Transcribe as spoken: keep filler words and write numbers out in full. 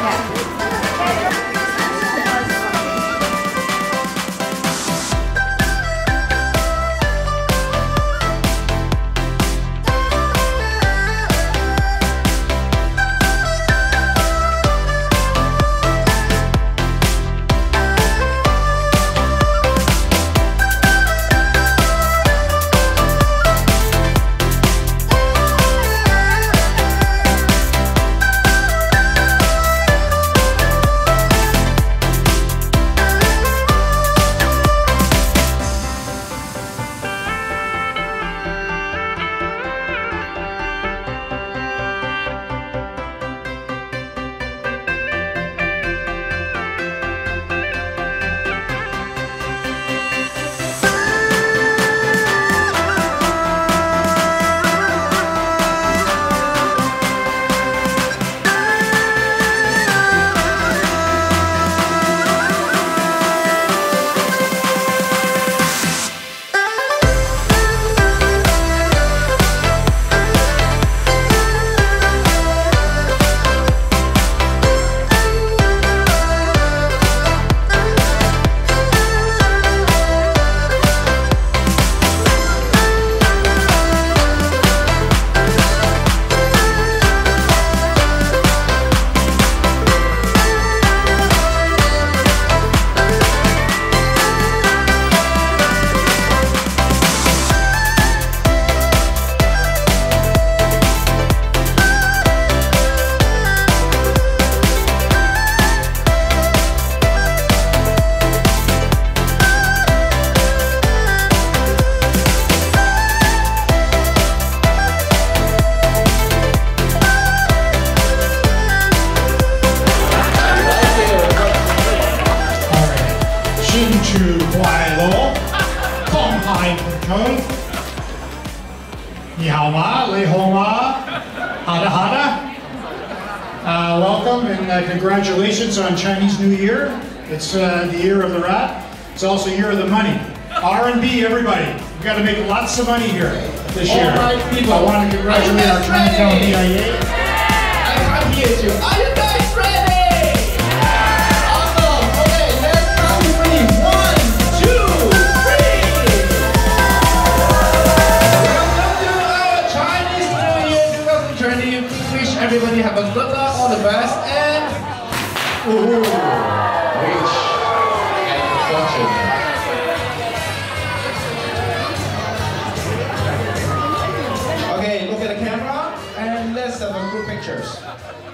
Uh, welcome and uh, congratulations on Chinese New Year. It's uh, the year of the rat. It's also the year of the money. R and B, everybody. We've got to make lots of money here this year. All right, people. I want to congratulate our Chinatown B I A. I'm here too. Are you guys ready? Awesome. Okay, let's count to three. One, two, three. Welcome to our Chinese New Year twenty twenty. Wish everybody have a good luck, all the best, and ooh, rich and fortune. Okay, look at the camera and let's have a group pictures.